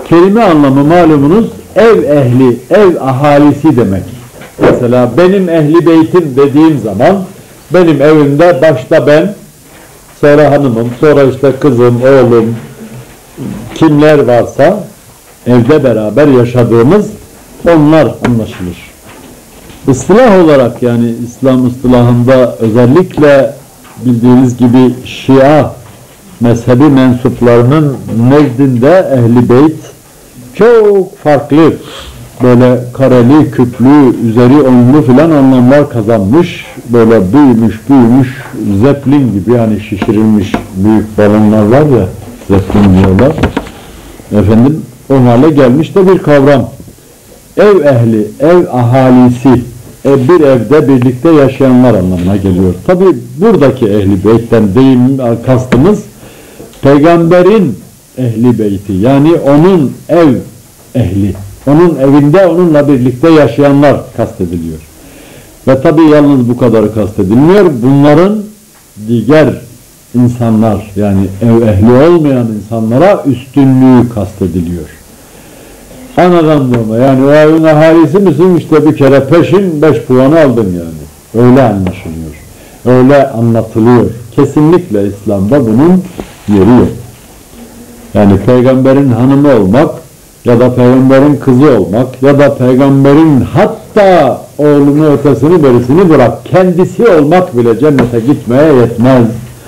Kelime anlamı malumunuz ev ehli, ev ahalisi demek. Mesela benim ehli beytim dediğim zaman benim evimde başta ben, sonra hanımım, sonra işte kızım, oğlum, kimler varsa evde beraber yaşadığımız onlar anlaşılır. İstilah olarak yani İslam istilahında özellikle bildiğiniz gibi Şia mezhebi mensuplarının nezdinde Ehl-i Beyt çok farklı böyle kareli, küplü, üzeri onlu filan anlamlar kazanmış. Böyle büyümüş, zeplin gibi yani şişirilmiş büyük balonlar var ya, zeplin diyorlar. Efendim o hale gelmiş de bir kavram. Ev ehli, ev ahalisi, bir evde birlikte yaşayanlar anlamına geliyor. Tabi buradaki Ehl-i Beyt'ten deyim kastımız Peygamberin Ehl-i Beyti, yani onun ev ehli, onun evinde onunla birlikte yaşayanlar kastediliyor. Ve tabi yalnız bu kadarı kastedilmiyor. Bunların diğer insanlar yani ev ehli olmayan insanlara üstünlüğü kastediliyor. Anadan doğma yani o evin ahalisi misin işte bir kere peşin 5 puanı aldın yani. Öyle anlaşılıyor. Öyle anlatılıyor. Kesinlikle İslam'da bunun yeri yok. Yani peygamberin hanımı olmak ya da peygamberin kızı olmak ya da peygamberin hatta oğlunu ötesini berisini bırak kendisi olmak bile cennete gitmeye yetmez.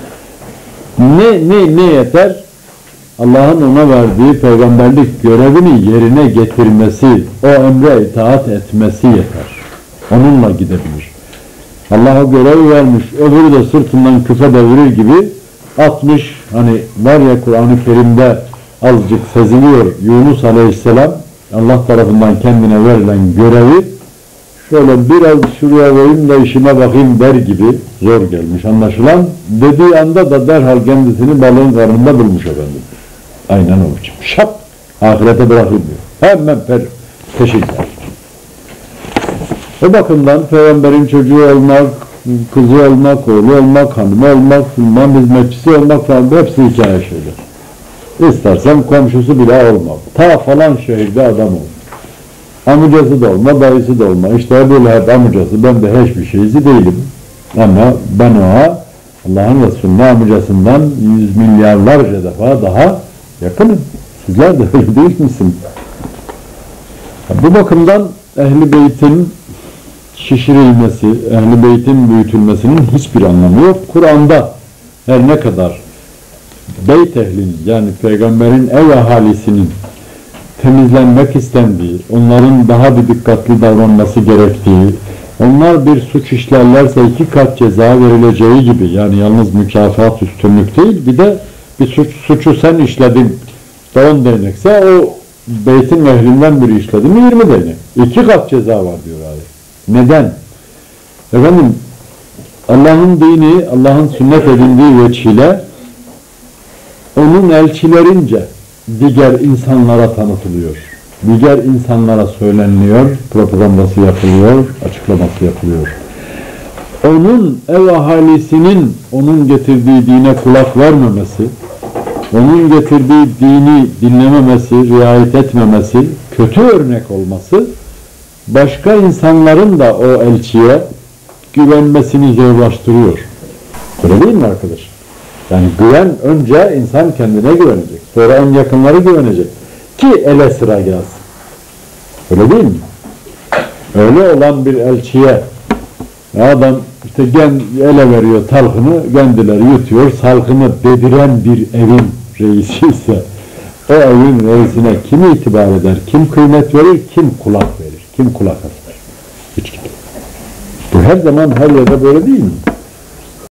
Ne yeter? Allah'ın ona verdiği peygamberlik görevini yerine getirmesi, o emre itaat etmesi yeter. Onunla gidebilir. Allah'a görev vermiş, öbürü de sırtından küfe devirir gibi atmış, hani var ya Kur'an-ı Kerim'de azıcık seziliyor, Yunus Aleyhisselam Allah tarafından kendine verilen görevi şöyle biraz şuraya koyayım da işime bakayım der gibi zor gelmiş anlaşılan. Dediği anda da derhal kendisini balığın karnında bulmuş efendim. Aynen o biçim. Şap! Ahirete bırakılmıyor. Hemen peşinden. O bakımdan peygamberin çocuğu olmak, kızı olmak, oğlu olmak, hanımı olmak, Müslüman hizmetçisi olmak falan hepsi hikaye şeyler. İstersen komşusu bile olmak. Ta falan şehirde adam ol. Amcası da olma, dayısı da olma. İşte böyle hep amcası, ben de hiçbir şeysi değilim. Ama ben ona Allah'ın Resulü'nün amcasından 100 milyarlarca defa daha yakınım. Sizler de öyle değil misiniz? Bu bakımdan Ehl-i Beyt'in şişirilmesi, Ehl-i Beyt'in büyütülmesinin hiçbir anlamı yok. Kur'an'da her ne kadar Beyt ehlinin yani peygamberin ev ahalisinin temizlenmek istendiği, onların daha bir dikkatli davranması gerektiği, onlar bir suç işlerlerse 2 kat ceza verileceği gibi yani yalnız mükafat üstünlük değil bir de bir suçu sen işledin 10 değnekse o beytin ehlinden biri işledi mi 20 değnek. 2 kat ceza var diyor ayet. Neden? Efendim Allah'ın dini, Allah'ın sünnet edildiği veçile onun elçilerince diğer insanlara tanıtılıyor. Diğer insanlara söyleniliyor, propagandası yapılıyor, açıklaması yapılıyor. Onun ev ahalisinin onun getirdiği dine kulak vermemesi, onun getirdiği dini dinlememesi, riayet etmemesi, kötü örnek olması, başka insanların da o elçiye güvenmesini zorlaştırıyor. Öyle değil mi arkadaş? Yani güven önce insan kendine güvenecek. Sonra en yakınları güvenecek. Ki ele sıra gelsin. Öyle değil mi? Öyle olan bir elçiye adam işte ele veriyor talhını, kendileri yutuyor. Salkımı dediren bir evin reisi ise o evin reisine kim itibar eder, kim kıymet verir, kim kulak verir, kim kulak asar? Hiç kimse. Bu her zaman her yerde böyle değil mi?